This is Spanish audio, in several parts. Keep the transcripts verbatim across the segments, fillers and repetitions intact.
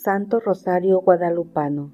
Santo Rosario Guadalupano.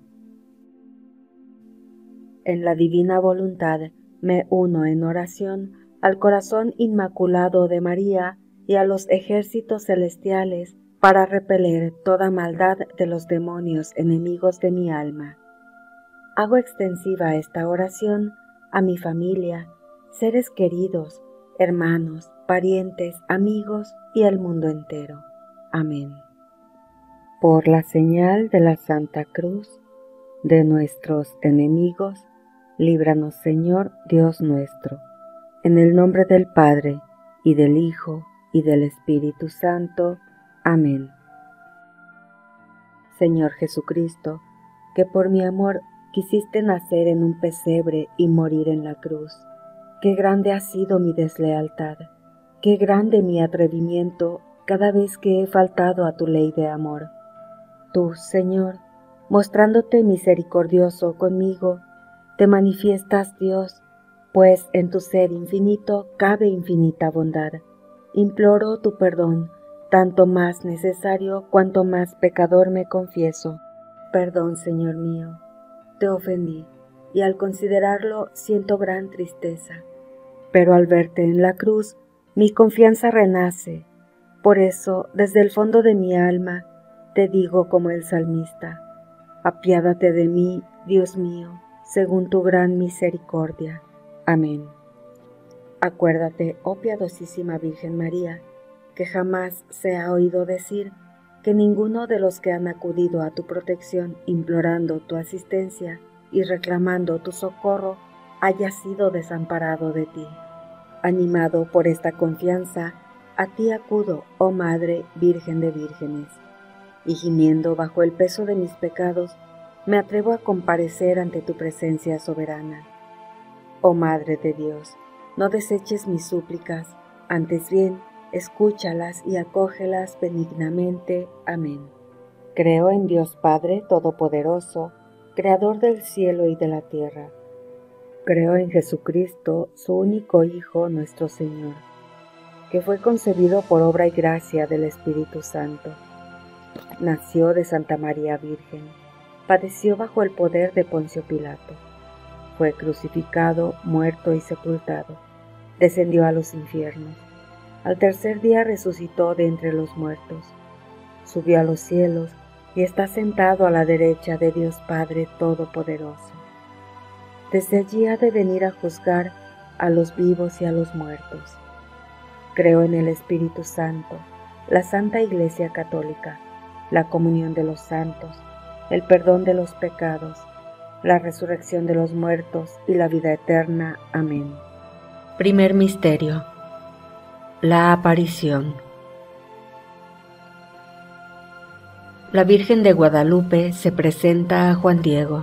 En la divina voluntad me uno en oración al corazón inmaculado de María y a los ejércitos celestiales para repeler toda maldad de los demonios enemigos de mi alma. Hago extensiva esta oración a mi familia, seres queridos, hermanos, parientes, amigos y al mundo entero. Amén. Por la señal de la Santa Cruz de nuestros enemigos, líbranos, Señor Dios nuestro, en el nombre del Padre, y del Hijo, y del Espíritu Santo. Amén. Señor Jesucristo, que por mi amor quisiste nacer en un pesebre y morir en la cruz, qué grande ha sido mi deslealtad, qué grande mi atrevimiento cada vez que he faltado a tu ley de amor. Tú, Señor, mostrándote misericordioso conmigo, te manifiestas Dios, pues en tu ser infinito cabe infinita bondad. Imploro tu perdón, tanto más necesario cuanto más pecador me confieso. Perdón, Señor mío, te ofendí, y al considerarlo siento gran tristeza. Pero al verte en la cruz, mi confianza renace. Por eso, desde el fondo de mi alma, te digo como el salmista: apiádate de mí, Dios mío, según tu gran misericordia. Amén. Acuérdate, oh piadosísima Virgen María, que jamás se ha oído decir que ninguno de los que han acudido a tu protección implorando tu asistencia y reclamando tu socorro haya sido desamparado de ti. Animado por esta confianza, a ti acudo, oh Madre Virgen de Vírgenes, y gimiendo bajo el peso de mis pecados, me atrevo a comparecer ante tu presencia soberana. Oh Madre de Dios, no deseches mis súplicas, antes bien, escúchalas y acógelas benignamente. Amén. Creo en Dios Padre Todopoderoso, Creador del cielo y de la tierra. Creo en Jesucristo, su único Hijo, nuestro Señor, que fue concebido por obra y gracia del Espíritu Santo. Nació de Santa María Virgen, padeció bajo el poder de Poncio Pilato, fue crucificado, muerto y sepultado, descendió a los infiernos. Al tercer día resucitó de entre los muertos, subió a los cielos y está sentado a la derecha de Dios Padre Todopoderoso. Desde allí ha de venir a juzgar a los vivos y a los muertos. Creo en el Espíritu Santo, la Santa Iglesia Católica, la comunión de los santos, el perdón de los pecados, la resurrección de los muertos y la vida eterna. Amén. Primer misterio: la aparición. La Virgen de Guadalupe se presenta a Juan Diego.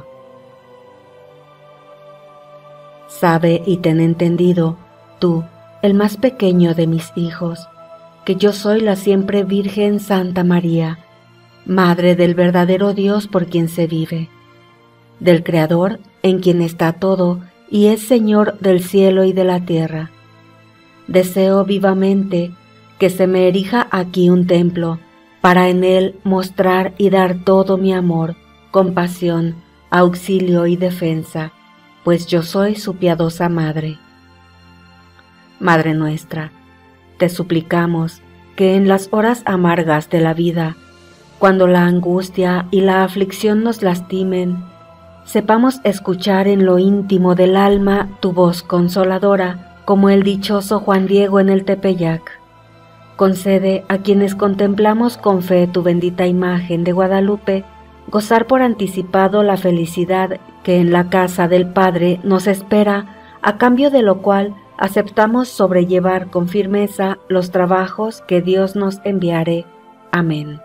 Sabe y ten entendido, tú, el más pequeño de mis hijos, que yo soy la siempre Virgen Santa María, Madre del verdadero Dios por quien se vive, del Creador en quien está todo y es Señor del cielo y de la tierra. Deseo vivamente que se me erija aquí un templo para en él mostrar y dar todo mi amor, compasión, auxilio y defensa, pues yo soy su piadosa Madre. Madre nuestra, te suplicamos que en las horas amargas de la vida, cuando la angustia y la aflicción nos lastimen, sepamos escuchar en lo íntimo del alma tu voz consoladora, como el dichoso Juan Diego en el Tepeyac. Concede a quienes contemplamos con fe tu bendita imagen de Guadalupe, gozar por anticipado la felicidad que en la casa del Padre nos espera, a cambio de lo cual aceptamos sobrellevar con firmeza los trabajos que Dios nos enviare. Amén.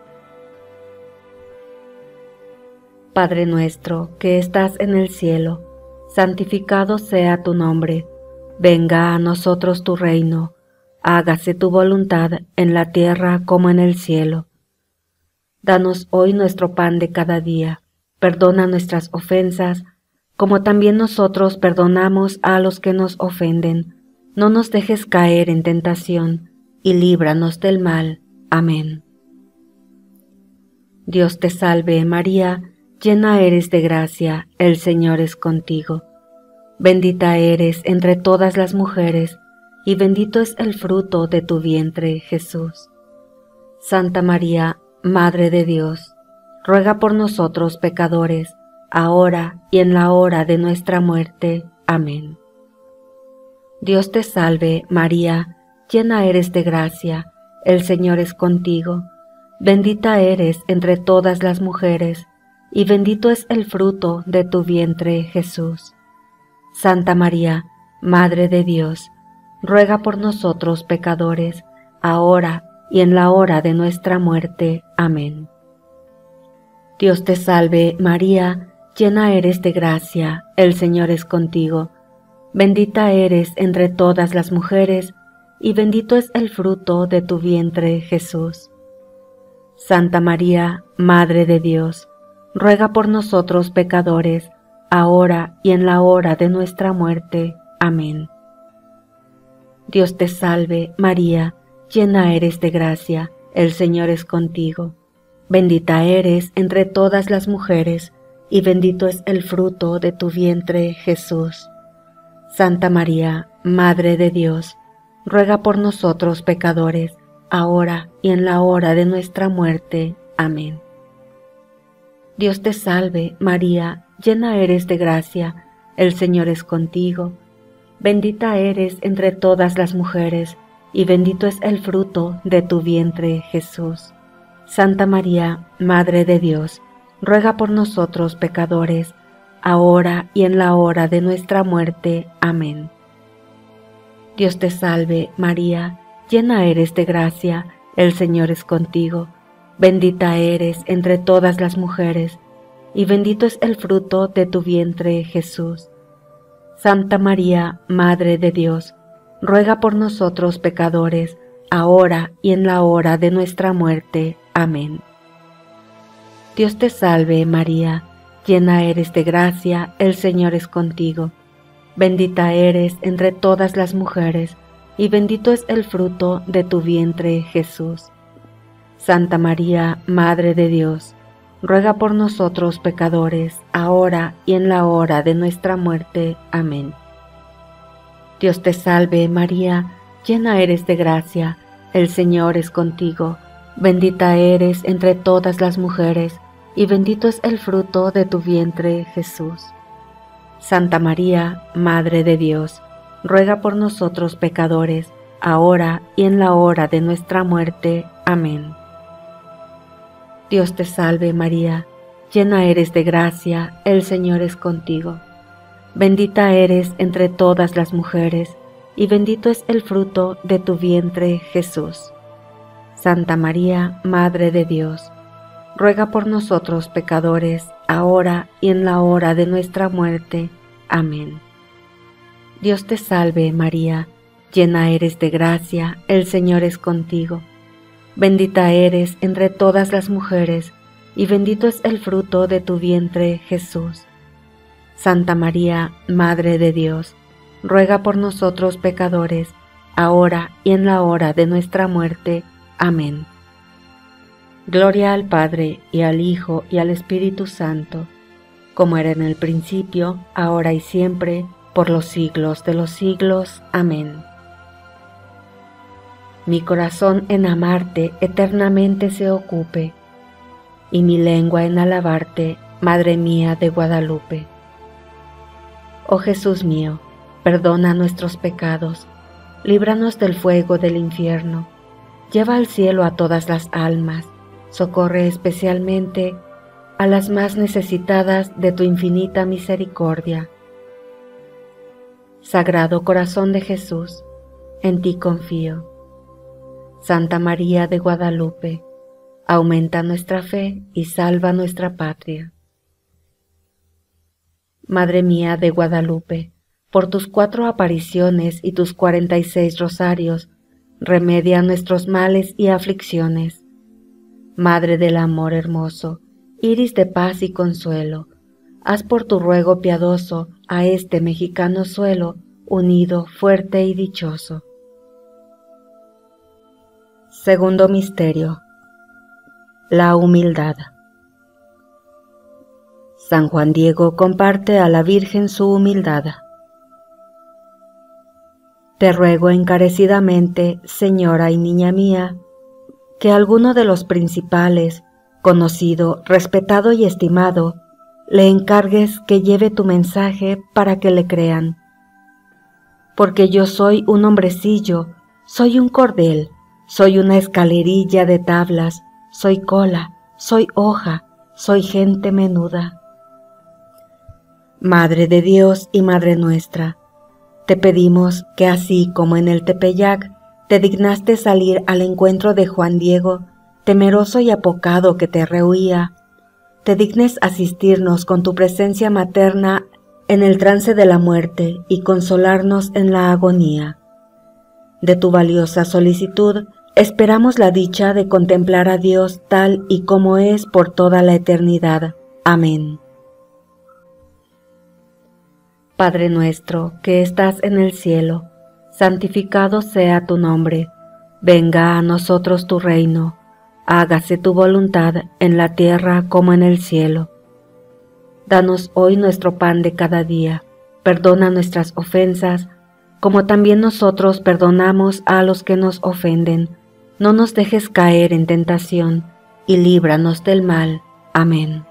Padre nuestro que estás en el cielo, santificado sea tu nombre. Venga a nosotros tu reino. Hágase tu voluntad en la tierra como en el cielo. Danos hoy nuestro pan de cada día. Perdona nuestras ofensas, como también nosotros perdonamos a los que nos ofenden. No nos dejes caer en tentación, y líbranos del mal. Amén. Dios te salve, María, llena eres de gracia, el Señor es contigo. Bendita eres entre todas las mujeres, y bendito es el fruto de tu vientre, Jesús. Santa María, Madre de Dios, ruega por nosotros pecadores, ahora y en la hora de nuestra muerte. Amén. Dios te salve, María, llena eres de gracia, el Señor es contigo. Bendita eres entre todas las mujeres, y bendito es el fruto de tu vientre, Jesús. Santa María, Madre de Dios, ruega por nosotros pecadores, ahora y en la hora de nuestra muerte. Amén. Dios te salve, María, llena eres de gracia, el Señor es contigo. Bendita eres entre todas las mujeres, y bendito es el fruto de tu vientre, Jesús. Santa María, Madre de Dios, ruega por nosotros pecadores, ahora y en la hora de nuestra muerte. Amén. Dios te salve, María, llena eres de gracia, el Señor es contigo. Bendita eres entre todas las mujeres, y bendito es el fruto de tu vientre, Jesús. Santa María, Madre de Dios, ruega por nosotros pecadores, ahora y en la hora de nuestra muerte. Amén. Dios te salve, María, llena eres de gracia, el Señor es contigo. Bendita eres entre todas las mujeres, y bendito es el fruto de tu vientre, Jesús. Santa María, Madre de Dios, ruega por nosotros pecadores, ahora y en la hora de nuestra muerte. Amén. Dios te salve, María, llena eres de gracia, el Señor es contigo. Bendita eres entre todas las mujeres, y bendito es el fruto de tu vientre, Jesús. Santa María, Madre de Dios, ruega por nosotros pecadores, ahora y en la hora de nuestra muerte. Amén. Dios te salve, María, llena eres de gracia, el Señor es contigo. Bendita eres entre todas las mujeres, y bendito es el fruto de tu vientre, Jesús. Santa María, Madre de Dios, ruega por nosotros pecadores, ahora y en la hora de nuestra muerte. Amén. Dios te salve, María, llena eres de gracia, el Señor es contigo. Bendita eres entre todas las mujeres, y bendito es el fruto de tu vientre, Jesús. Santa María, Madre de Dios, ruega por nosotros pecadores, ahora y en la hora de nuestra muerte. Amén. Dios te salve, María, llena eres de gracia, el Señor es contigo. Bendita eres entre todas las mujeres, y bendito es el fruto de tu vientre, Jesús. Santa María, Madre de Dios, ruega por nosotros pecadores, ahora y en la hora de nuestra muerte. Amén. Dios te salve, María, llena eres de gracia, el Señor es contigo. Bendita eres entre todas las mujeres, y bendito es el fruto de tu vientre, Jesús. Santa María, Madre de Dios, ruega por nosotros pecadores, ahora y en la hora de nuestra muerte. Amén. Gloria al Padre, y al Hijo, y al Espíritu Santo, como era en el principio, ahora y siempre, por los siglos de los siglos. Amén. Mi corazón en amarte eternamente se ocupe, y mi lengua en alabarte, Madre mía de Guadalupe. Oh Jesús mío, perdona nuestros pecados, líbranos del fuego del infierno, lleva al cielo a todas las almas, socorre especialmente a las más necesitadas de tu infinita misericordia. Sagrado Corazón de Jesús, en ti confío. Santa María de Guadalupe, aumenta nuestra fe y salva nuestra patria. Madre mía de Guadalupe, por tus cuatro apariciones y tus cuarenta y seis rosarios, remedia nuestros males y aflicciones. Madre del amor hermoso, iris de paz y consuelo, haz por tu ruego piadoso a este mexicano suelo unido, fuerte y dichoso. Segundo misterio: la humildad. San Juan Diego comparte a la Virgen su humildad. Te ruego encarecidamente, Señora y niña mía, que alguno de los principales, conocido, respetado y estimado, le encargues que lleve tu mensaje para que le crean. Porque yo soy un hombrecillo, soy un cordel, soy una escalerilla de tablas, soy cola, soy hoja, soy gente menuda. Madre de Dios y Madre nuestra, te pedimos que así como en el Tepeyac te dignaste salir al encuentro de Juan Diego, temeroso y apocado que te rehuía, te dignes asistirnos con tu presencia materna en el trance de la muerte y consolarnos en la agonía. De tu valiosa solicitud esperamos la dicha de contemplar a Dios tal y como es por toda la eternidad. Amén. Padre nuestro, que estás en el cielo, santificado sea tu nombre. Venga a nosotros tu reino. Hágase tu voluntad en la tierra como en el cielo. Danos hoy nuestro pan de cada día. Perdona nuestras ofensas, como también nosotros perdonamos a los que nos ofenden. No nos dejes caer en tentación, y líbranos del mal. Amén.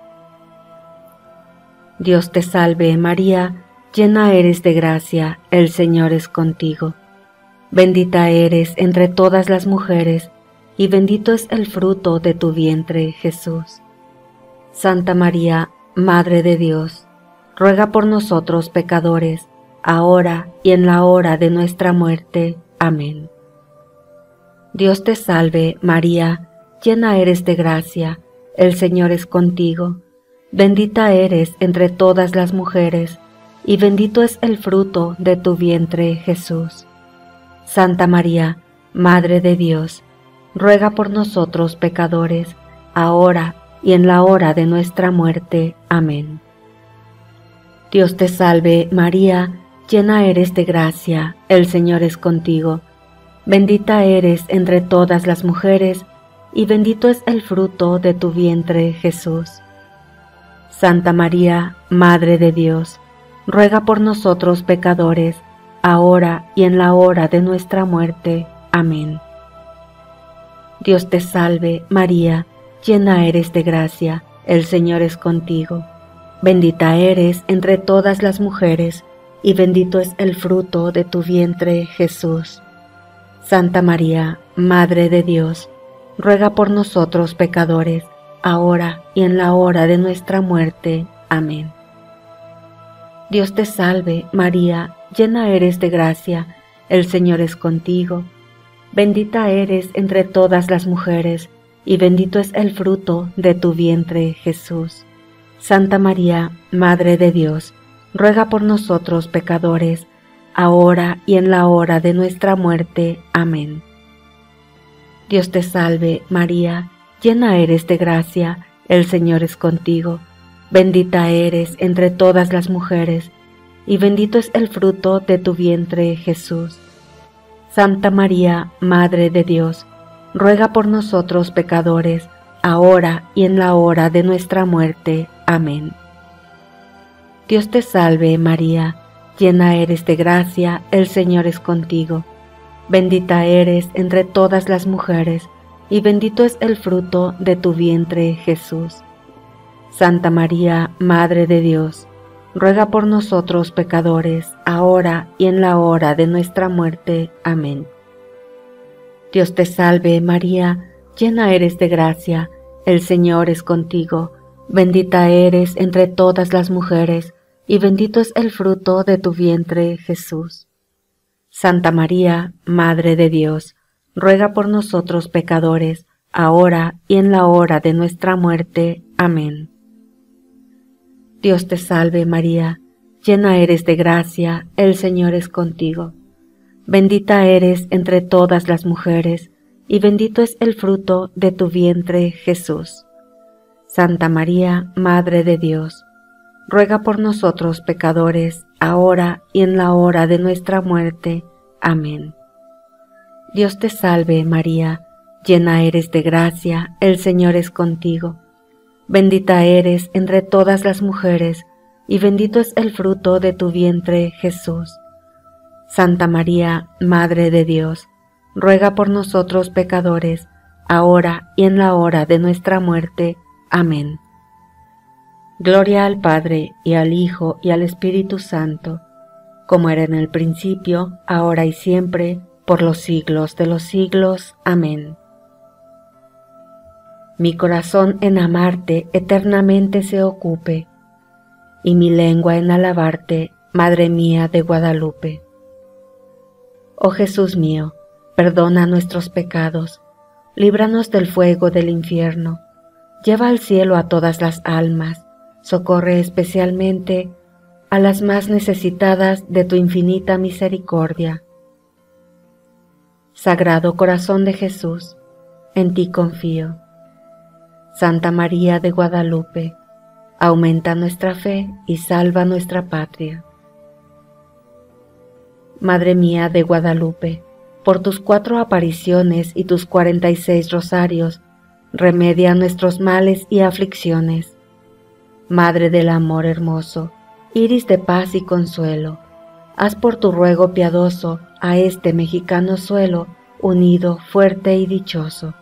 Dios te salve, María, llena eres de gracia, el Señor es contigo. Bendita eres entre todas las mujeres, y bendito es el fruto de tu vientre, Jesús. Santa María, Madre de Dios, ruega por nosotros pecadores, ahora y en la hora de nuestra muerte. Amén. Dios te salve, María, llena eres de gracia, el Señor es contigo. Bendita eres entre todas las mujeres, y bendito es el fruto de tu vientre, Jesús. Santa María, Madre de Dios, ruega por nosotros pecadores, ahora y en la hora de nuestra muerte. Amén. Dios te salve, María, llena eres de gracia, el Señor es contigo. Bendita eres entre todas las mujeres, y bendito es el fruto de tu vientre, Jesús. Santa María, Madre de Dios, ruega por nosotros pecadores, ahora y en la hora de nuestra muerte. Amén. Dios te salve, María, llena eres de gracia, el Señor es contigo. Bendita eres entre todas las mujeres, y bendito es el fruto de tu vientre, Jesús. Santa María, Madre de Dios, ruega por nosotros pecadores, ahora y en la hora de nuestra muerte. Amén. Dios te salve, María, llena eres de gracia, el Señor es contigo. Bendita eres entre todas las mujeres, y bendito es el fruto de tu vientre, Jesús. Santa María, Madre de Dios, ruega por nosotros pecadores, ahora y en la hora de nuestra muerte. Amén. Dios te salve, María, llena eres de gracia, el Señor es contigo. Bendita eres entre todas las mujeres, y bendito es el fruto de tu vientre, Jesús. Santa María, Madre de Dios, ruega por nosotros pecadores, ahora y en la hora de nuestra muerte. Amén. Dios te salve, María, llena eres de gracia, el Señor es contigo. Bendita eres entre todas las mujeres, y bendito es el fruto de tu vientre, Jesús. Santa María, Madre de Dios, ruega por nosotros pecadores, ahora y en la hora de nuestra muerte. Amén. Dios te salve, María, llena eres de gracia, el Señor es contigo. Bendita eres entre todas las mujeres, y bendito es el fruto de tu vientre, Jesús. Santa María, Madre de Dios, ruega por nosotros pecadores, ahora y en la hora de nuestra muerte. Amén. Dios te salve, María, llena eres de gracia, el Señor es contigo. Bendita eres entre todas las mujeres, y bendito es el fruto de tu vientre, Jesús. Santa María, Madre de Dios, ruega por nosotros pecadores, ahora y en la hora de nuestra muerte. Amén. Dios te salve, María, llena eres de gracia, el Señor es contigo. Bendita eres entre todas las mujeres, y bendito es el fruto de tu vientre, Jesús. Santa María, Madre de Dios, ruega por nosotros pecadores, ahora y en la hora de nuestra muerte. Amén. Gloria al Padre, y al Hijo, y al Espíritu Santo, como era en el principio, ahora y siempre, por los siglos de los siglos. Amén. Mi corazón en amarte eternamente se ocupe, y mi lengua en alabarte, Madre mía de Guadalupe. Oh Jesús mío, perdona nuestros pecados, líbranos del fuego del infierno, lleva al cielo a todas las almas, socorre especialmente a las más necesitadas de tu infinita misericordia. Sagrado Corazón de Jesús, en ti confío. Santa María de Guadalupe, aumenta nuestra fe y salva nuestra patria. Madre mía de Guadalupe, por tus cuatro apariciones y tus cuarenta y seis rosarios, remedia nuestros males y aflicciones. Madre del amor hermoso, iris de paz y consuelo, haz por tu ruego piadoso a este mexicano suelo unido, fuerte y dichoso.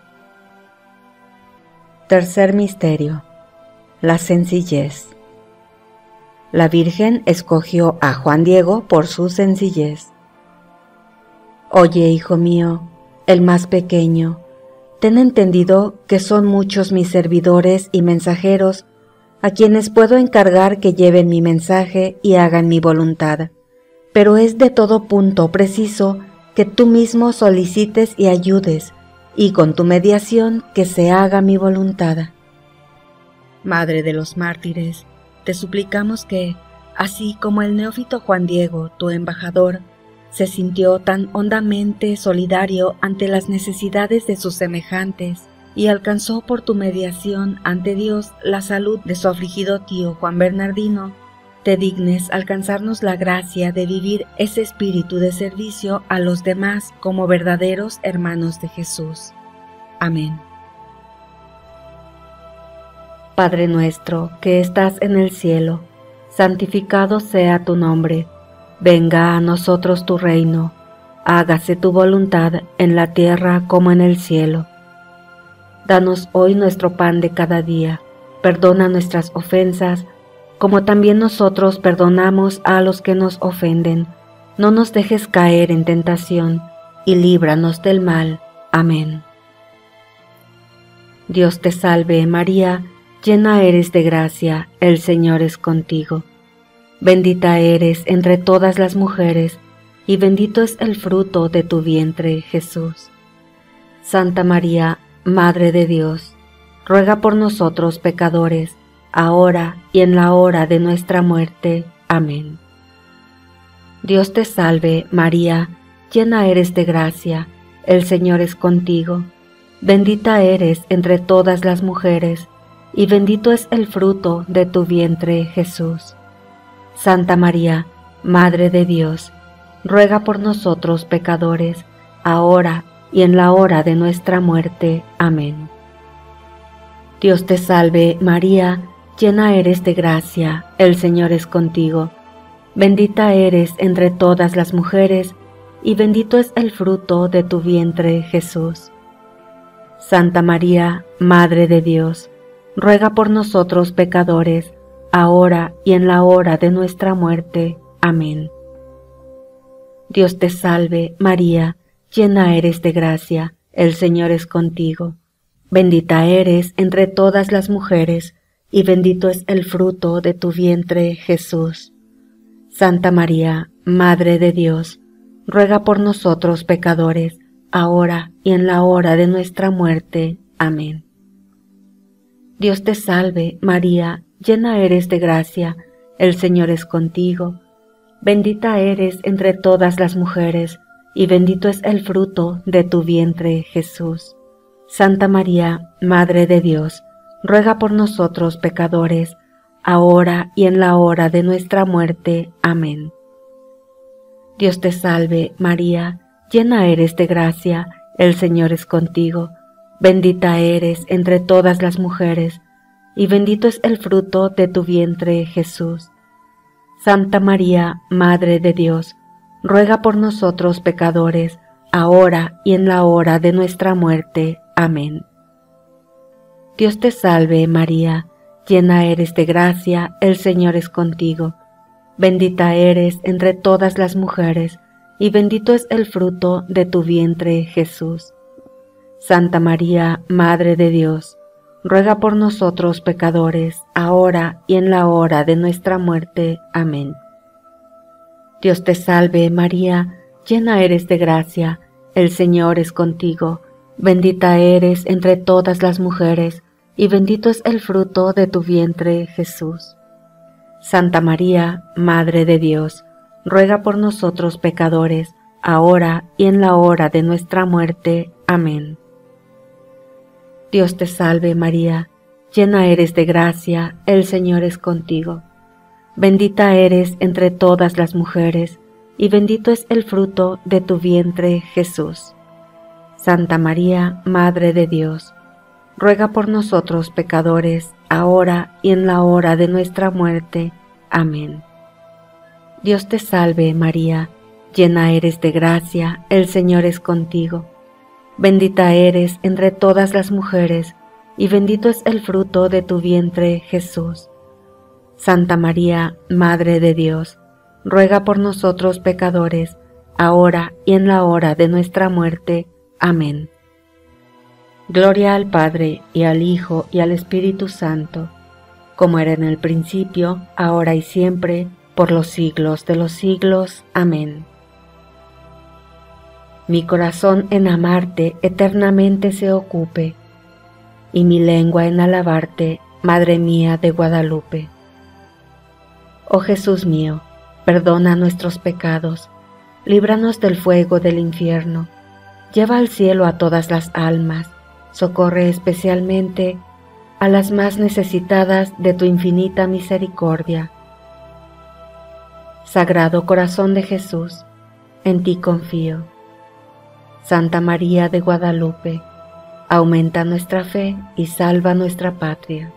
Tercer misterio: la sencillez. La Virgen escogió a Juan Diego por su sencillez. Oye, hijo mío, el más pequeño, ten entendido que son muchos mis servidores y mensajeros a quienes puedo encargar que lleven mi mensaje y hagan mi voluntad, pero es de todo punto preciso que tú mismo solicites y ayudes, y con tu mediación que se haga mi voluntad. Madre de los mártires, te suplicamos que, así como el neófito Juan Diego, tu embajador, se sintió tan hondamente solidario ante las necesidades de sus semejantes y alcanzó por tu mediación ante Dios la salud de su afligido tío Juan Bernardino, te dignes alcanzarnos la gracia de vivir ese espíritu de servicio a los demás como verdaderos hermanos de Jesús. Amén. Padre nuestro, que estás en el cielo, santificado sea tu nombre. Venga a nosotros tu reino. Hágase tu voluntad en la tierra como en el cielo. Danos hoy nuestro pan de cada día. Perdona nuestras ofensas, como también nosotros perdonamos a los que nos ofenden. No nos dejes caer en tentación, y líbranos del mal. Amén. Dios te salve, María, llena eres de gracia, el Señor es contigo. Bendita eres entre todas las mujeres, y bendito es el fruto de tu vientre, Jesús. Santa María, Madre de Dios, ruega por nosotros pecadores, ahora y en la hora de nuestra muerte. Amén. Dios te salve, María, llena eres de gracia, el Señor es contigo. Bendita eres entre todas las mujeres, y bendito es el fruto de tu vientre, Jesús. Santa María, Madre de Dios, ruega por nosotros pecadores, ahora y en la hora de nuestra muerte. Amén. Dios te salve, María, llena eres de gracia, el Señor es contigo. Bendita eres entre todas las mujeres, y bendito es el fruto de tu vientre, Jesús. Santa María, Madre de Dios, ruega por nosotros pecadores, ahora y en la hora de nuestra muerte. Amén. Dios te salve, María, llena eres de gracia, el Señor es contigo. Bendita eres entre todas las mujeres, y bendito es el fruto de tu vientre, Jesús. Santa María, Madre de Dios, ruega por nosotros pecadores, ahora y en la hora de nuestra muerte. Amén. Dios te salve, María, llena eres de gracia, el Señor es contigo. Bendita eres entre todas las mujeres, y bendito es el fruto de tu vientre, Jesús. Santa María, Madre de Dios, ruega por nosotros pecadores, ahora y en la hora de nuestra muerte. Amén. Dios te salve, María, llena eres de gracia, el Señor es contigo. Bendita eres entre todas las mujeres, y bendito es el fruto de tu vientre, Jesús. Santa María, Madre de Dios, ruega por nosotros pecadores, ahora y en la hora de nuestra muerte. Amén. Dios te salve, María, llena eres de gracia, el Señor es contigo. Bendita eres entre todas las mujeres, y bendito es el fruto de tu vientre, Jesús. Santa María, Madre de Dios, ruega por nosotros pecadores, ahora y en la hora de nuestra muerte. Amén. Dios te salve, María, llena eres de gracia, el Señor es contigo. Bendita eres entre todas las mujeres, y bendito es el fruto de tu vientre, Jesús. Santa María, Madre de Dios, ruega por nosotros pecadores, ahora y en la hora de nuestra muerte. Amén. Dios te salve, María, llena eres de gracia, el Señor es contigo. Bendita eres entre todas las mujeres, y bendito es el fruto de tu vientre, Jesús. Santa María, Madre de Dios, ruega por nosotros pecadores, ahora y en la hora de nuestra muerte. Amén. Dios te salve, María, llena eres de gracia, el Señor es contigo. Bendita eres entre todas las mujeres, y bendito es el fruto de tu vientre, Jesús. Santa María, Madre de Dios, ruega por nosotros pecadores, ahora y en la hora de nuestra muerte. Amén. Gloria al Padre, y al Hijo, y al Espíritu Santo, como era en el principio, ahora y siempre, por los siglos de los siglos. Amén. Mi corazón en amarte eternamente se ocupe, y mi lengua en alabarte, Madre mía de Guadalupe. Oh Jesús mío, perdona nuestros pecados, líbranos del fuego del infierno, lleva al cielo a todas las almas, socorre especialmente a las más necesitadas de tu infinita misericordia. Sagrado Corazón de Jesús, en ti confío. Santa María de Guadalupe, aumenta nuestra fe y salva nuestra patria.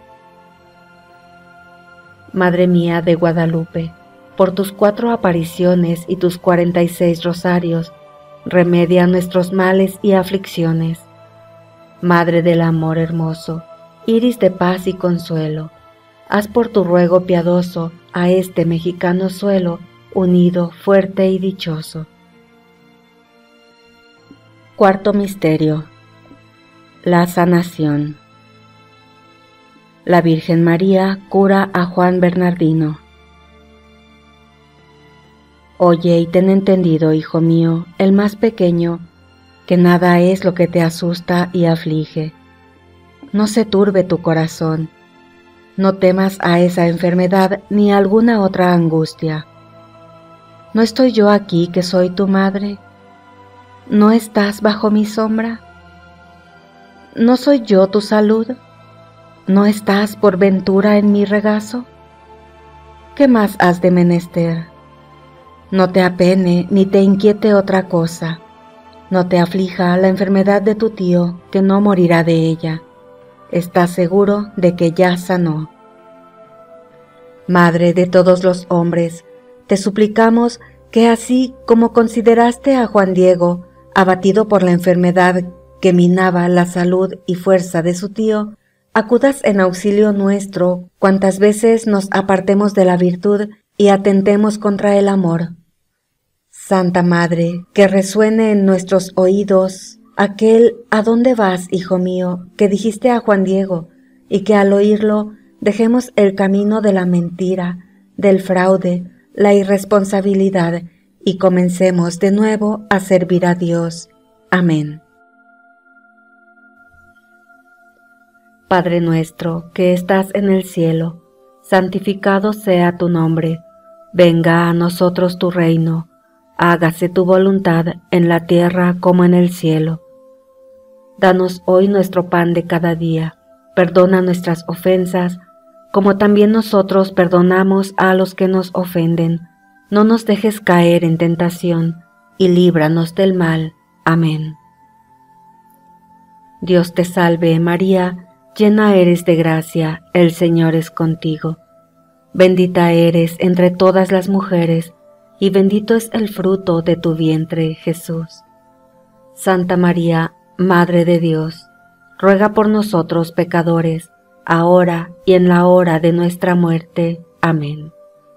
Madre mía de Guadalupe, por tus cuatro apariciones y tus cuarenta y seis rosarios, remedia nuestros males y aflicciones. Madre del amor hermoso, iris de paz y consuelo, haz por tu ruego piadoso a este mexicano suelo unido, fuerte y dichoso. Cuarto misterio: la sanación. La Virgen María cura a Juan Bernardino. Oye y ten entendido, hijo mío, el más pequeño, que nada es lo que te asusta y aflige. No se turbe tu corazón, no temas a esa enfermedad ni a alguna otra angustia. ¿No estoy yo aquí que soy tu madre? ¿No estás bajo mi sombra? ¿No soy yo tu salud? ¿No estás por ventura en mi regazo? ¿Qué más has de menester? No te apene ni te inquiete otra cosa. No te aflija la enfermedad de tu tío, que no morirá de ella. Estás seguro de que ya sanó. Madre de todos los hombres, te suplicamos que así como consideraste a Juan Diego, abatido por la enfermedad que minaba la salud y fuerza de su tío, acudas en auxilio nuestro cuantas veces nos apartemos de la virtud y atentemos contra el amor. Santa Madre, que resuene en nuestros oídos aquel «¿A dónde vas, hijo mío?», que dijiste a Juan Diego, y que al oírlo dejemos el camino de la mentira, del fraude, la irresponsabilidad, y comencemos de nuevo a servir a Dios. Amén. Padre nuestro, que estás en el cielo, santificado sea tu nombre. Venga a nosotros tu reino. Hágase tu voluntad en la tierra como en el cielo. Danos hoy nuestro pan de cada día. Perdona nuestras ofensas, como también nosotros perdonamos a los que nos ofenden. No nos dejes caer en tentación, y líbranos del mal. Amén. Dios te salve, María, llena eres de gracia, el Señor es contigo. Bendita eres entre todas las mujeres, y bendito es el fruto de tu vientre, Jesús. Santa María, Madre de Dios, ruega por nosotros pecadores, ahora y en la hora de nuestra muerte. Amén.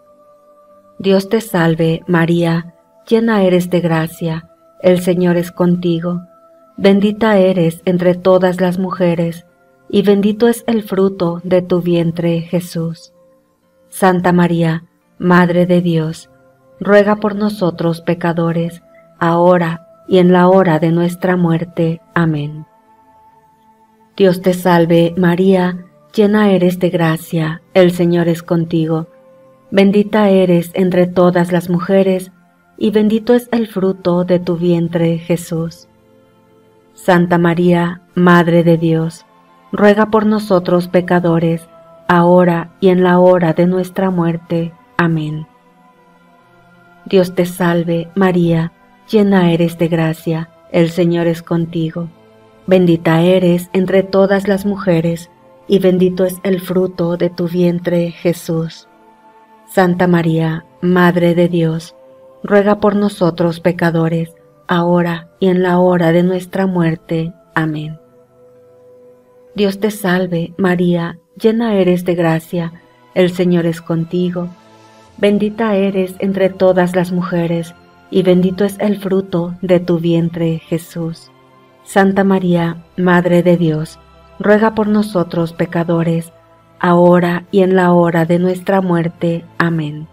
Dios te salve, María, llena eres de gracia, el Señor es contigo. Bendita eres entre todas las mujeres, y bendito es el fruto de tu vientre, Jesús. Santa María, Madre de Dios, ruega por nosotros pecadores, ahora y en la hora de nuestra muerte. Amén. Dios te salve, María, llena eres de gracia, el Señor es contigo. Bendita eres entre todas las mujeres, y bendito es el fruto de tu vientre, Jesús. Santa María, Madre de Dios, ruega por nosotros pecadores, ahora y en la hora de nuestra muerte. Amén. Dios te salve, María, llena eres de gracia, el Señor es contigo. Bendita eres entre todas las mujeres, y bendito es el fruto de tu vientre, Jesús. Santa María, Madre de Dios, ruega por nosotros pecadores, ahora y en la hora de nuestra muerte. Amén. Dios te salve, María, llena eres de gracia, el Señor es contigo. Bendita eres entre todas las mujeres, y bendito es el fruto de tu vientre, Jesús. Santa María, Madre de Dios, ruega por nosotros pecadores, ahora y en la hora de nuestra muerte. Amén.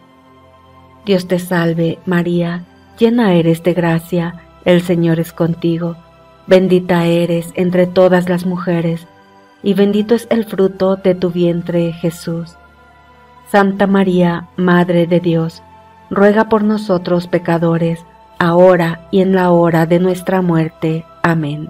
Dios te salve, María, llena eres de gracia, el Señor es contigo. Bendita eres entre todas las mujeres, y bendito es el fruto de tu vientre, Jesús. Santa María, Madre de Dios, ruega por nosotros pecadores, ahora y en la hora de nuestra muerte. Amén.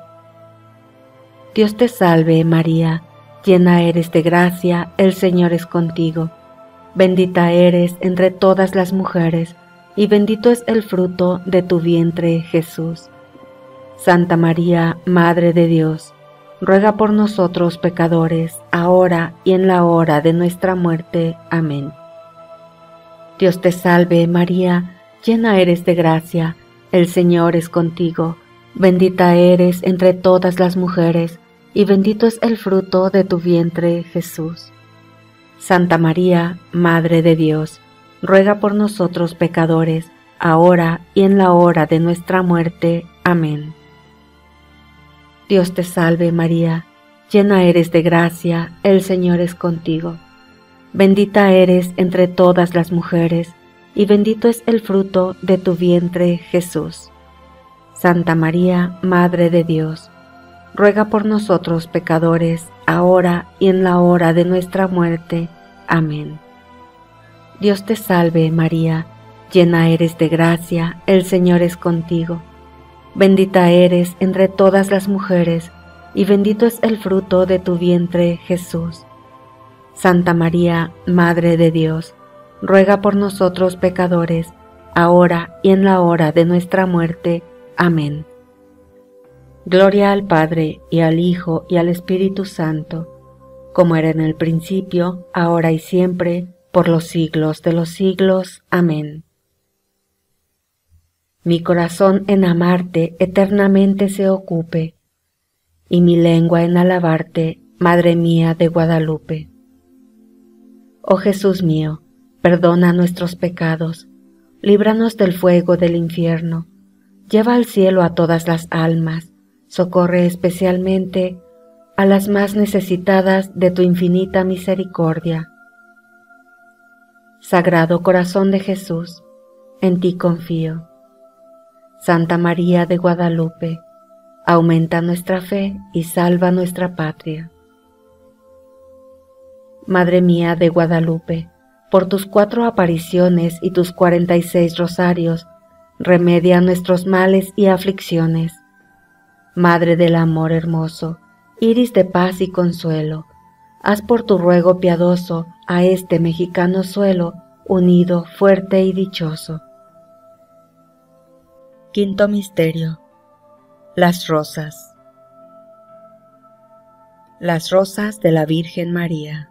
Dios te salve, María, llena eres de gracia, el Señor es contigo. Bendita eres entre todas las mujeres, y bendito es el fruto de tu vientre, Jesús. Santa María, Madre de Dios, ruega por nosotros pecadores, ahora y en la hora de nuestra muerte. Amén. Dios te salve, María, llena eres de gracia, el Señor es contigo. Bendita eres entre todas las mujeres, y bendito es el fruto de tu vientre, Jesús. Santa María, Madre de Dios, ruega por nosotros pecadores, ahora y en la hora de nuestra muerte. Amén. Dios te salve, María, llena eres de gracia, el Señor es contigo. Bendita eres entre todas las mujeres, y bendito es el fruto de tu vientre, Jesús. Santa María, Madre de Dios, ruega por nosotros pecadores, ahora y en la hora de nuestra muerte. Amén. Dios te salve, María, llena eres de gracia, el Señor es contigo. Bendita eres entre todas las mujeres, y bendito es el fruto de tu vientre, Jesús. Santa María, Madre de Dios, ruega por nosotros pecadores, ahora y en la hora de nuestra muerte. Amén. Gloria al Padre, y al Hijo, y al Espíritu Santo, como era en el principio, ahora y siempre, por los siglos de los siglos. Amén. Mi corazón en amarte eternamente se ocupe, y mi lengua en alabarte, Madre mía de Guadalupe. Oh Jesús mío, perdona nuestros pecados, líbranos del fuego del infierno, lleva al cielo a todas las almas, socorre especialmente a las más necesitadas de tu infinita misericordia. Sagrado Corazón de Jesús, en ti confío. Santa María de Guadalupe, aumenta nuestra fe y salva nuestra patria. Madre mía de Guadalupe, por tus cuatro apariciones y tus cuarenta y seis rosarios, remedia nuestros males y aflicciones. Madre del amor hermoso, iris de paz y consuelo, haz por tu ruego piadoso a este mexicano suelo unido, fuerte y dichoso. Quinto misterio: las rosas. Las rosas de la Virgen María.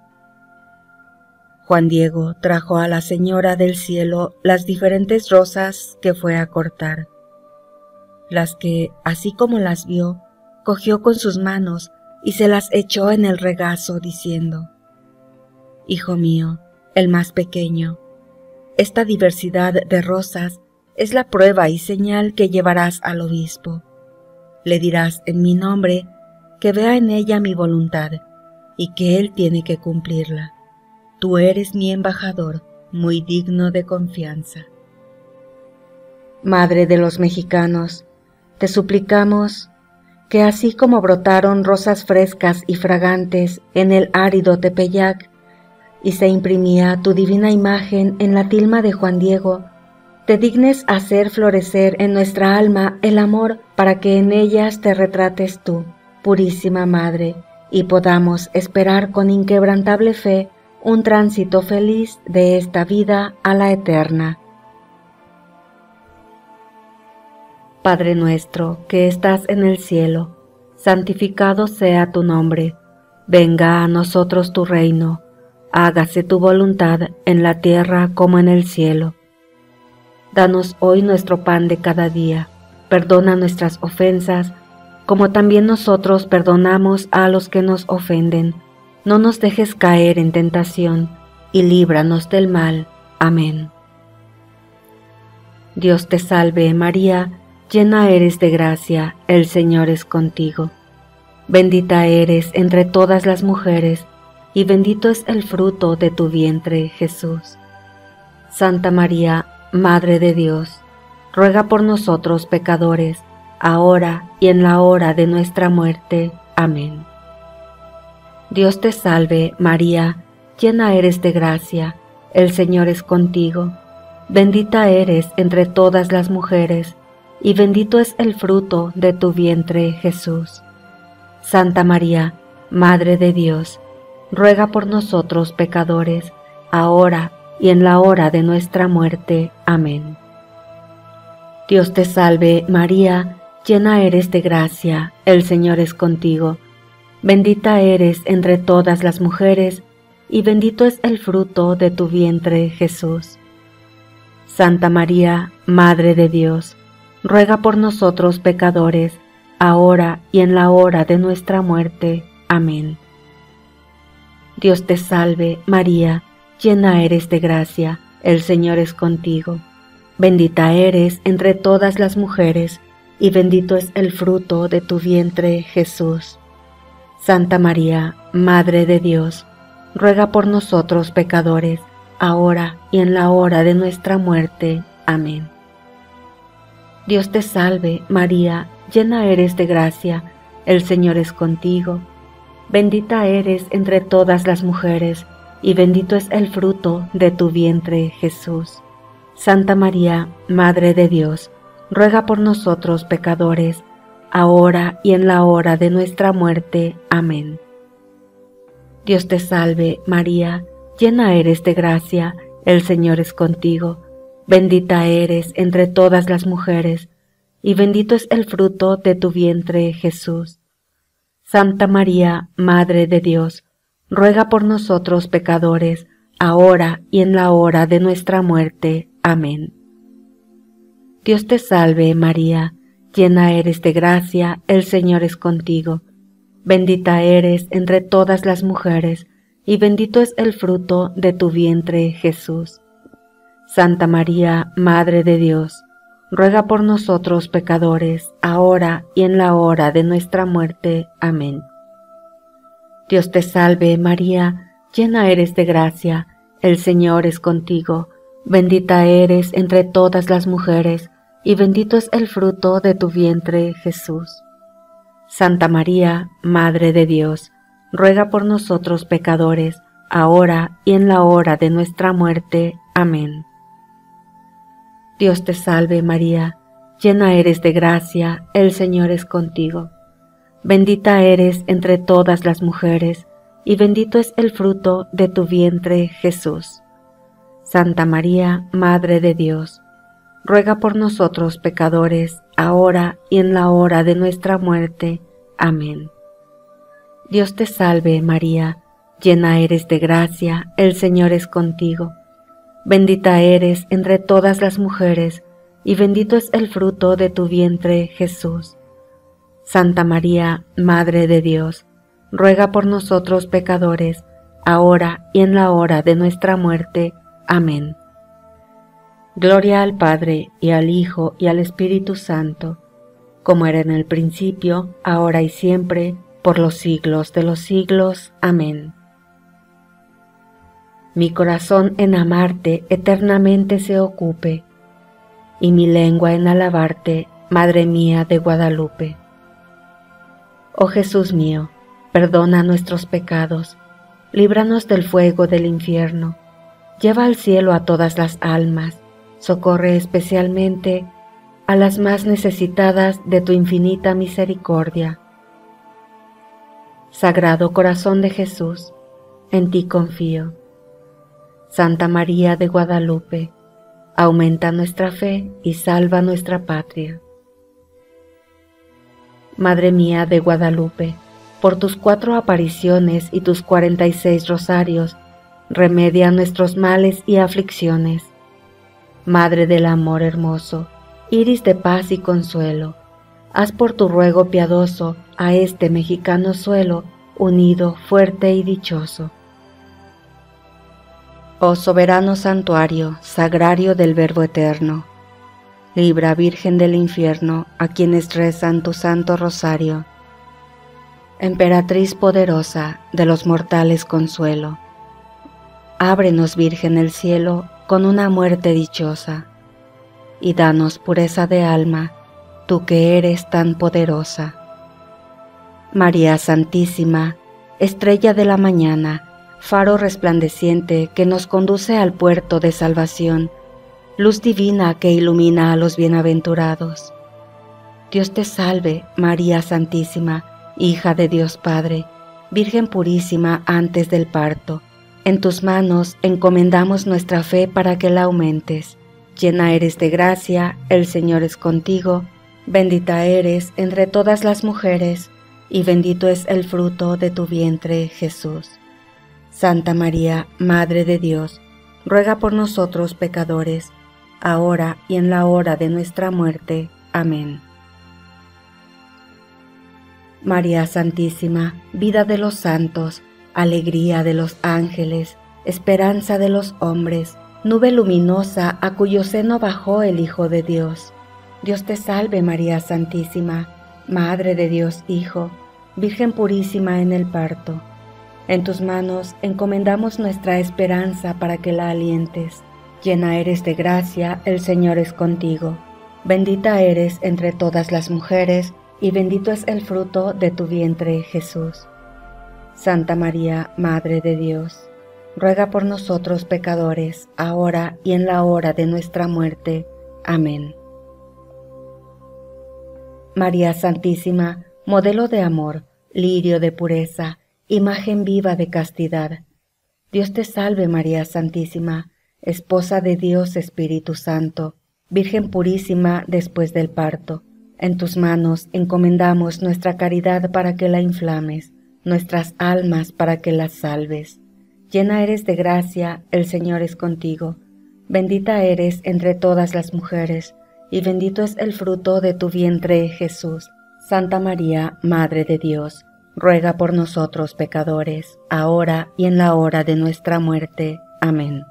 Juan Diego trajo a la Señora del Cielo las diferentes rosas que fue a cortar, las que, así como las vio, cogió con sus manos y se las echó en el regazo, diciendo: Hijo mío, el más pequeño, esta diversidad de rosas es la prueba y señal que llevarás al obispo. Le dirás en mi nombre que vea en ella mi voluntad y que él tiene que cumplirla. Tú eres mi embajador, muy digno de confianza. Madre de los mexicanos, te suplicamos que así como brotaron rosas frescas y fragantes en el árido Tepeyac y se imprimía tu divina imagen en la tilma de Juan Diego, te dignes hacer florecer en nuestra alma el amor para que en ellas te retrates tú, purísima Madre, y podamos esperar con inquebrantable fe un tránsito feliz de esta vida a la eterna. Padre nuestro que estás en el cielo, santificado sea tu nombre. Venga a nosotros tu reino. Hágase tu voluntad en la tierra como en el cielo. Danos hoy nuestro pan de cada día. Perdona nuestras ofensas, como también nosotros perdonamos a los que nos ofenden. No nos dejes caer en tentación, y líbranos del mal. Amén. Dios te salve, María, llena eres de gracia, el Señor es contigo. Bendita eres entre todas las mujeres, y bendito es el fruto de tu vientre, Jesús. Santa María, Madre de Dios, ruega por nosotros pecadores, ahora y en la hora de nuestra muerte. Amén. Dios te salve, María, llena eres de gracia, el Señor es contigo. Bendita eres entre todas las mujeres, y bendito es el fruto de tu vientre, Jesús. Santa María, Madre de Dios, ruega por nosotros pecadores, ahora y en la hora de nuestra muerte. Amén. Dios te salve, María, llena eres de gracia, el Señor es contigo. Bendita eres entre todas las mujeres, y bendito es el fruto de tu vientre, Jesús. Santa María, Madre de Dios, ruega por nosotros pecadores, ahora y en la hora de nuestra muerte. Amén. Dios te salve, María, llena eres de gracia, el Señor es contigo. Bendita eres entre todas las mujeres, y bendito es el fruto de tu vientre, Jesús. Santa María, Madre de Dios, ruega por nosotros pecadores, ahora y en la hora de nuestra muerte. Amén. Dios te salve, María, llena eres de gracia, el Señor es contigo. Bendita eres entre todas las mujeres, y bendito es el fruto de tu vientre, Jesús. Santa María, Madre de Dios, ruega por nosotros pecadores, ahora y en la hora de nuestra muerte. Amén. Dios te salve, María, llena eres de gracia, el Señor es contigo. Bendita eres entre todas las mujeres, y bendito es el fruto de tu vientre, Jesús. Santa María, Madre de Dios, ruega por nosotros pecadores, ahora y en la hora de nuestra muerte. Amén. Dios te salve, María, llena eres de gracia, el Señor es contigo. Bendita eres entre todas las mujeres, y bendito es el fruto de tu vientre, Jesús. Santa María, Madre de Dios, ruega por nosotros pecadores, ahora y en la hora de nuestra muerte. Amén. Dios te salve, María, llena eres de gracia, el Señor es contigo. Bendita eres entre todas las mujeres, y bendito es el fruto de tu vientre, Jesús. Santa María, Madre de Dios, ruega por nosotros pecadores, ahora y en la hora de nuestra muerte. Amén. Dios te salve, María, llena eres de gracia, el Señor es contigo. Bendita eres entre todas las mujeres, y bendito es el fruto de tu vientre, Jesús. Santa María, Madre de Dios, ruega por nosotros pecadores, ahora y en la hora de nuestra muerte. Amén. Dios te salve, María, llena eres de gracia, el Señor es contigo. Bendita eres entre todas las mujeres, y bendito es el fruto de tu vientre, Jesús. Santa María, Madre de Dios, ruega por nosotros pecadores, ahora y en la hora de nuestra muerte. Amén. Gloria al Padre, y al Hijo, y al Espíritu Santo, como era en el principio, ahora y siempre, por los siglos de los siglos. Amén. Mi corazón en amarte eternamente se ocupe, y mi lengua en alabarte, Madre mía de Guadalupe. Oh Jesús mío, perdona nuestros pecados, líbranos del fuego del infierno, lleva al cielo a todas las almas, socorre especialmente a las más necesitadas de tu infinita misericordia. Sagrado Corazón de Jesús, en ti confío. Santa María de Guadalupe, aumenta nuestra fe y salva nuestra patria. Madre mía de Guadalupe, por tus cuatro apariciones y tus cuarenta y seis rosarios, remedia nuestros males y aflicciones. Madre del amor hermoso, iris de paz y consuelo, haz por tu ruego piadoso a este mexicano suelo unido, fuerte y dichoso. Oh soberano santuario, sagrario del Verbo eterno, libra, Virgen del infierno, a quienes rezan tu santo rosario. Emperatriz poderosa, de los mortales consuelo, ábrenos, Virgen, el cielo con una muerte dichosa, y danos pureza de alma, tú que eres tan poderosa. María Santísima, estrella de la mañana, faro resplandeciente que nos conduce al puerto de salvación, luz divina que ilumina a los bienaventurados. Dios te salve, María Santísima, hija de Dios Padre, Virgen purísima antes del parto. En tus manos encomendamos nuestra fe para que la aumentes. Llena eres de gracia, el Señor es contigo, bendita eres entre todas las mujeres, y bendito es el fruto de tu vientre, Jesús. Santa María, Madre de Dios, ruega por nosotros pecadores, ahora y en la hora de nuestra muerte. Amén. María Santísima, vida de los santos, alegría de los ángeles, esperanza de los hombres, nube luminosa a cuyo seno bajó el Hijo de Dios. Dios te salve, María Santísima, Madre de Dios Hijo, Virgen purísima en el parto. En tus manos encomendamos nuestra esperanza para que la alientes. Llena eres de gracia, el Señor es contigo. Bendita eres entre todas las mujeres, y bendito es el fruto de tu vientre, Jesús. Santa María, Madre de Dios, ruega por nosotros pecadores, ahora y en la hora de nuestra muerte. Amén. María Santísima, modelo de amor, lirio de pureza, imagen viva de castidad. Dios te salve, María Santísima, esposa de Dios Espíritu Santo, Virgen purísima después del parto. En tus manos encomendamos nuestra caridad para que la inflames, nuestras almas para que las salves. Llena eres de gracia, el Señor es contigo. Bendita eres entre todas las mujeres, y bendito es el fruto de tu vientre, Jesús. Santa María, Madre de Dios, ruega por nosotros pecadores, ahora y en la hora de nuestra muerte. Amén.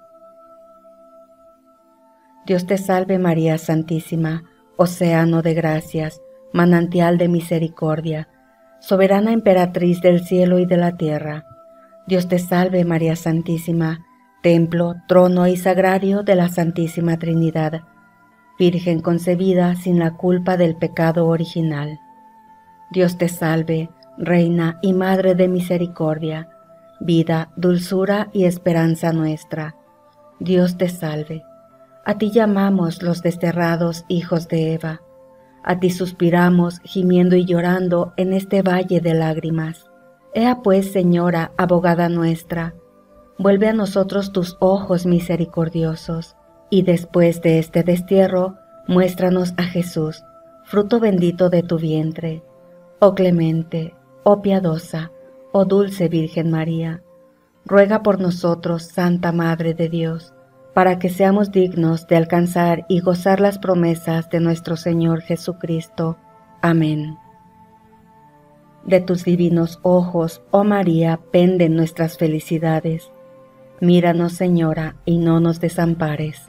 Dios te salve, María Santísima, océano de gracias, manantial de misericordia, soberana emperatriz del cielo y de la tierra. Dios te salve, María Santísima, templo, trono y sagrario de la Santísima Trinidad, Virgen concebida sin la culpa del pecado original. Dios te salve, Reina y Madre de misericordia, vida, dulzura y esperanza nuestra. Dios te salve. A ti llamamos los desterrados hijos de Eva. A ti suspiramos, gimiendo y llorando en este valle de lágrimas. Ea pues, Señora, abogada nuestra, vuelve a nosotros tus ojos misericordiosos, y después de este destierro, muéstranos a Jesús, fruto bendito de tu vientre. Oh clemente, oh piadosa, oh dulce Virgen María, ruega por nosotros, Santa Madre de Dios, para que seamos dignos de alcanzar y gozar las promesas de nuestro Señor Jesucristo. Amén. De tus divinos ojos, oh María, penden nuestras felicidades. Míranos, Señora, y no nos desampares.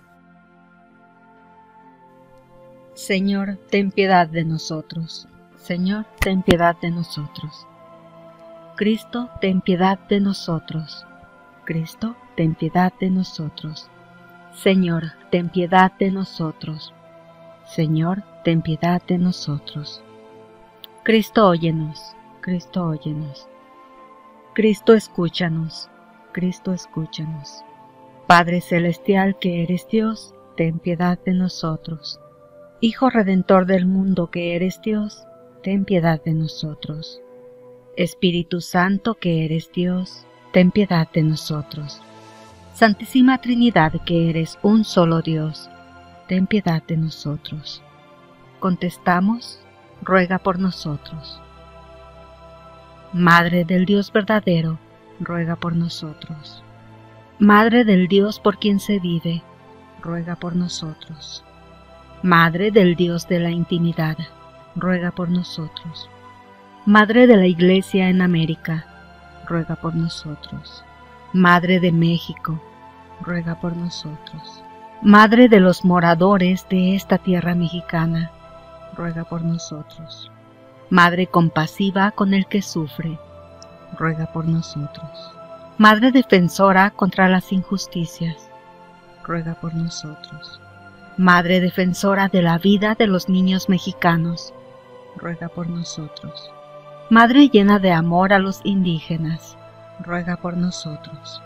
Señor, ten piedad de nosotros. Señor, ten piedad de nosotros. Cristo, ten piedad de nosotros. Cristo, ten piedad de nosotros. Señor, ten piedad de nosotros. Señor, ten piedad de nosotros. Cristo, óyenos. Cristo, óyenos. Cristo, escúchanos. Cristo, escúchanos. Padre celestial que eres Dios, ten piedad de nosotros. Hijo Redentor del mundo que eres Dios, ten piedad de nosotros. Espíritu Santo que eres Dios, ten piedad de nosotros. Santísima Trinidad que eres un solo Dios, ten piedad de nosotros. Contestamos, ruega por nosotros. Madre del Dios verdadero, ruega por nosotros. Madre del Dios por quien se vive, ruega por nosotros. Madre del Dios de la intimidad, ruega por nosotros. Madre de la Iglesia en América, ruega por nosotros. Madre de México, ruega por nosotros. Madre de los moradores de esta tierra mexicana, ruega por nosotros. Madre compasiva con el que sufre, ruega por nosotros. Madre defensora contra las injusticias, ruega por nosotros. Madre defensora de la vida de los niños mexicanos, ruega por nosotros. Madre llena de amor a los indígenas, ruega por nosotros.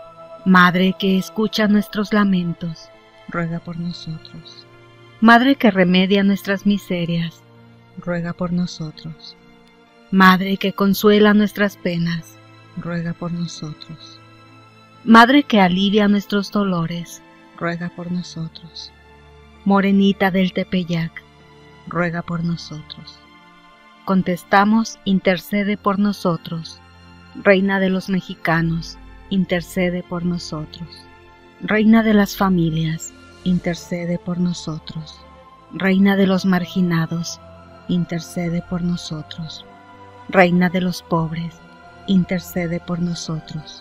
Madre que escucha nuestros lamentos, ruega por nosotros. Madre que remedia nuestras miserias, ruega por nosotros. Madre que consuela nuestras penas, ruega por nosotros. Madre que alivia nuestros dolores, ruega por nosotros. Morenita del Tepeyac, ruega por nosotros. Contestamos, intercede por nosotros. Reina de los mexicanos, intercede por nosotros. Reina de las familias, intercede por nosotros. Reina de los marginados, intercede por nosotros. Reina de los pobres, intercede por nosotros.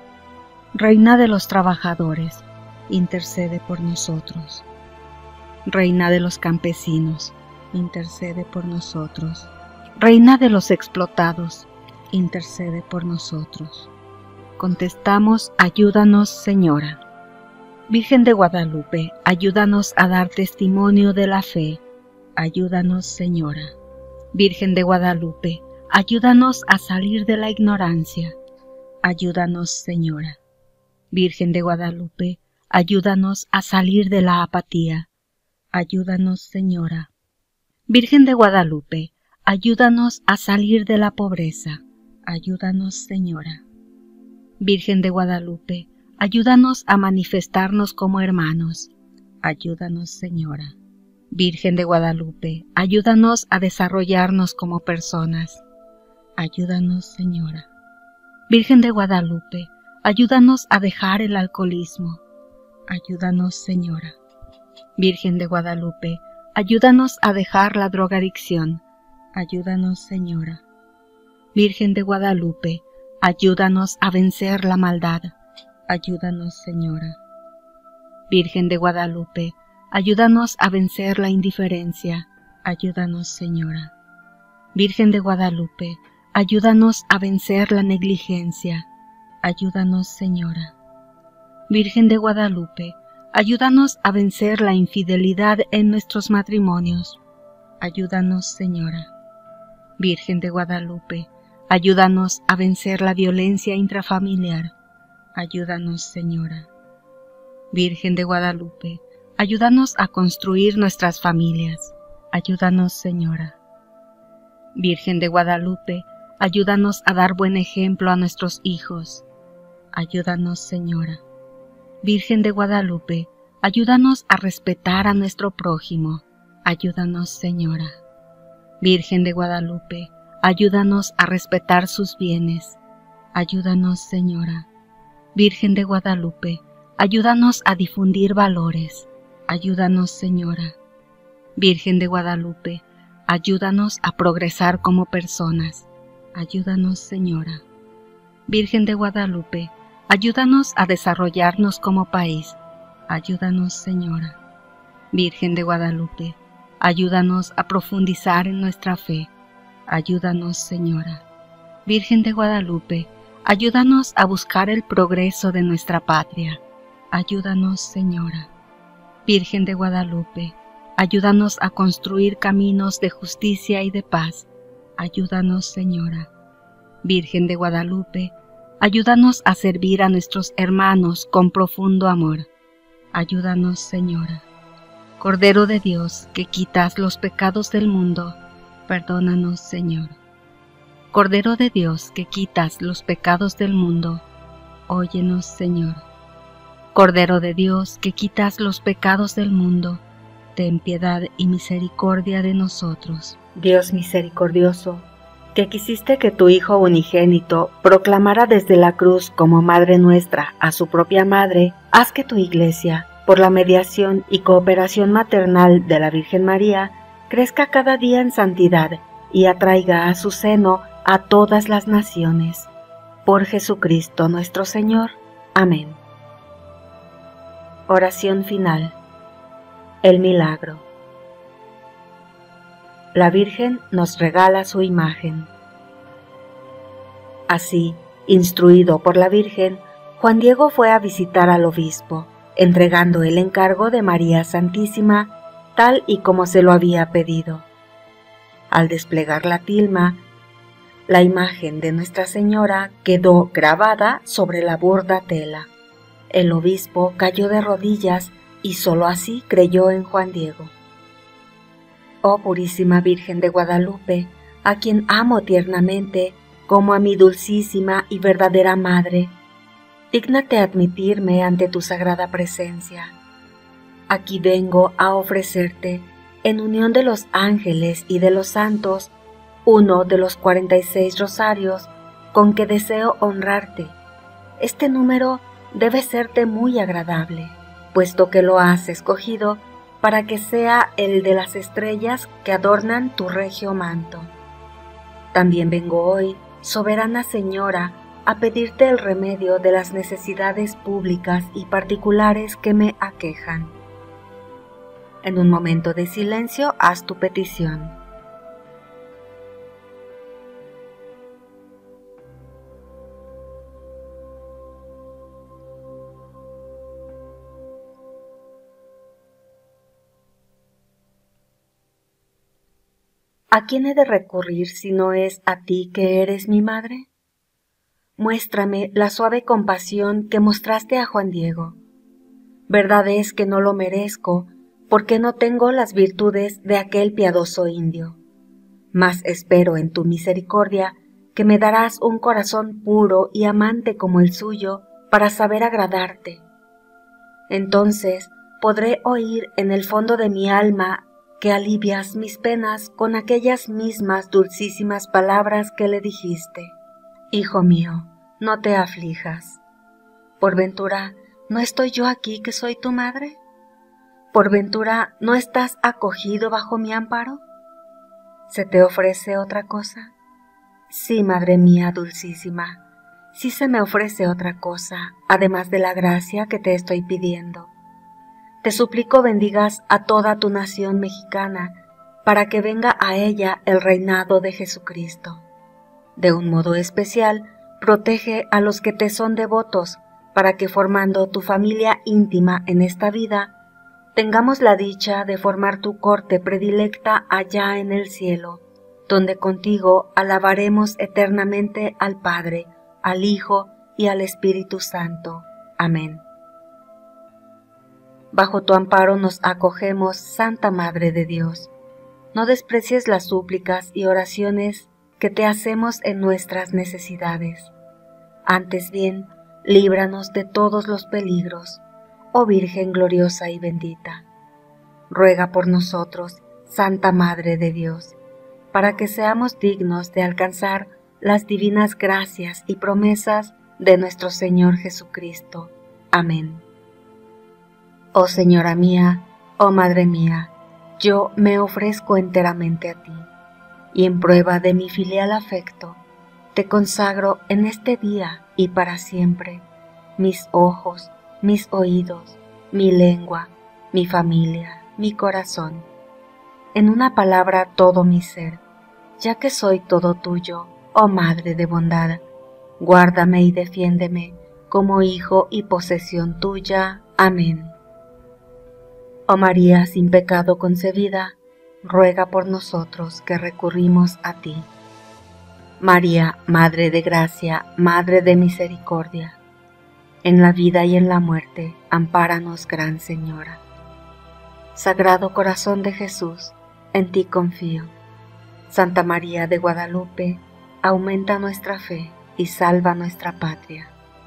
Reina de los trabajadores, intercede por nosotros. Reina de los campesinos, intercede por nosotros. Reina de los explotados, intercede por nosotros. Contestamos, ayúdanos, Señora. Virgen de Guadalupe, ayúdanos a dar testimonio de la fe. Ayúdanos, Señora. Virgen de Guadalupe, ayúdanos a salir de la ignorancia. Ayúdanos, Señora. Virgen de Guadalupe, ayúdanos a salir de la apatía. Ayúdanos, Señora. Virgen de Guadalupe, ayúdanos a salir de la pobreza. Ayúdanos, Señora. Virgen de Guadalupe, ayúdanos a manifestarnos como hermanos. Ayúdanos, Señora. Virgen de Guadalupe, ayúdanos a desarrollarnos como personas. Ayúdanos, Señora. Virgen de Guadalupe, ayúdanos a dejar el alcoholismo. Ayúdanos, Señora. Virgen de Guadalupe, ayúdanos a dejar la drogadicción. Ayúdanos, Señora. Virgen de Guadalupe, ayúdanos a vencer la maldad. Ayúdanos, Señora. Virgen de Guadalupe, ayúdanos a vencer la indiferencia. Ayúdanos, Señora. Virgen de Guadalupe, ayúdanos a vencer la negligencia. Ayúdanos, Señora. Virgen de Guadalupe, ayúdanos a vencer la infidelidad en nuestros matrimonios. Ayúdanos, Señora. Virgen de Guadalupe, ayúdanos a vencer la violencia intrafamiliar. Ayúdanos, Señora. Virgen de Guadalupe, ayúdanos a construir nuestras familias. Ayúdanos, Señora. Virgen de Guadalupe, ayúdanos a dar buen ejemplo a nuestros hijos. Ayúdanos, Señora. Virgen de Guadalupe, ayúdanos a respetar a nuestro prójimo. Ayúdanos, Señora. Virgen de Guadalupe, ayúdanos a respetar sus bienes. Ayúdanos, Señora. Virgen de Guadalupe, ayúdanos a difundir valores. Ayúdanos, Señora. Virgen de Guadalupe, ayúdanos a progresar como personas. Ayúdanos, Señora. Virgen de Guadalupe, ayúdanos a desarrollarnos como país. Ayúdanos, Señora. Virgen de Guadalupe, ayúdanos a profundizar en nuestra fe. Ayúdanos, Señora. Virgen de Guadalupe, ayúdanos a buscar el progreso de nuestra patria. Ayúdanos, Señora. Virgen de Guadalupe, ayúdanos a construir caminos de justicia y de paz. Ayúdanos, Señora. Virgen de Guadalupe, ayúdanos a servir a nuestros hermanos con profundo amor. Ayúdanos, Señora. Cordero de Dios, que quitas los pecados del mundo, perdónanos, Señor. Cordero de Dios, que quitas los pecados del mundo, óyenos, Señor. Cordero de Dios, que quitas los pecados del mundo, ten piedad y misericordia de nosotros. Dios misericordioso, que quisiste que tu Hijo unigénito proclamara desde la cruz como Madre nuestra a su propia Madre, haz que tu Iglesia, por la mediación y cooperación maternal de la Virgen María, crezca cada día en santidad y atraiga a su seno a todas las naciones. Por Jesucristo nuestro Señor. Amén. Oración final. El milagro. La Virgen nos regala su imagen. Así, instruido por la Virgen, Juan Diego fue a visitar al obispo, entregando el encargo de María Santísima, tal y como se lo había pedido. Al desplegar la tilma, la imagen de Nuestra Señora quedó grabada sobre la burda tela. El obispo cayó de rodillas y sólo así creyó en Juan Diego. Oh Purísima Virgen de Guadalupe, a quien amo tiernamente como a mi dulcísima y verdadera Madre, dígnate admitirme ante tu sagrada presencia. Aquí vengo a ofrecerte, en unión de los ángeles y de los santos, uno de los cuarenta y seis rosarios con que deseo honrarte. Este número debe serte muy agradable, puesto que lo has escogido para que sea el de las estrellas que adornan tu regio manto. También vengo hoy, soberana Señora, a pedirte el remedio de las necesidades públicas y particulares que me aquejan. En un momento de silencio, haz tu petición. ¿A quién he de recurrir si no es a ti que eres mi madre? Muéstrame la suave compasión que mostraste a Juan Diego. Verdad es que no lo merezco, porque no tengo las virtudes de aquel piadoso indio. Mas espero en tu misericordia que me darás un corazón puro y amante como el suyo para saber agradarte. Entonces podré oír en el fondo de mi alma que alivias mis penas con aquellas mismas dulcísimas palabras que le dijiste. Hijo mío, no te aflijas. ¿Por ventura no estoy yo aquí que soy tu madre? ¿Por ventura no estás acogido bajo mi amparo? ¿Se te ofrece otra cosa? Sí, madre mía dulcísima, sí se me ofrece otra cosa, además de la gracia que te estoy pidiendo. Te suplico bendigas a toda tu nación mexicana, para que venga a ella el reinado de Jesucristo. De un modo especial, protege a los que te son devotos, para que formando tu familia íntima en esta vida, tengamos la dicha de formar tu corte predilecta allá en el cielo, donde contigo alabaremos eternamente al Padre, al Hijo y al Espíritu Santo. Amén. Bajo tu amparo nos acogemos, Santa Madre de Dios. No desprecies las súplicas y oraciones que te hacemos en nuestras necesidades. Antes bien, líbranos de todos los peligros, oh Virgen gloriosa y bendita. Ruega por nosotros, Santa Madre de Dios, para que seamos dignos de alcanzar las divinas gracias y promesas de nuestro Señor Jesucristo. Amén. Oh Señora mía, oh Madre mía, yo me ofrezco enteramente a ti, y en prueba de mi filial afecto, te consagro en este día y para siempre mis ojos, mis oídos, mi lengua, mi familia, mi corazón, en una palabra todo mi ser, ya que soy todo tuyo, oh Madre de bondad, guárdame y defiéndeme como hijo y posesión tuya. Amén. Oh María sin pecado concebida, ruega por nosotros que recurrimos a ti. María, Madre de gracia, Madre de misericordia, en la vida y en la muerte, ampáranos, Gran Señora. Sagrado Corazón de Jesús, en ti confío. Santa María de Guadalupe, aumenta nuestra fe y salva nuestra patria.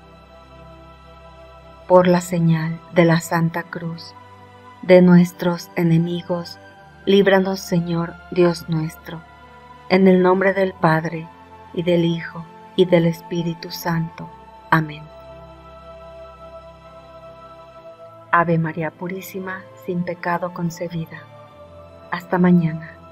Por la señal de la Santa Cruz, de nuestros enemigos, líbranos, Señor Dios nuestro, en el nombre del Padre, y del Hijo, y del Espíritu Santo. Amén. Ave María Purísima, sin pecado concebida. Hasta mañana.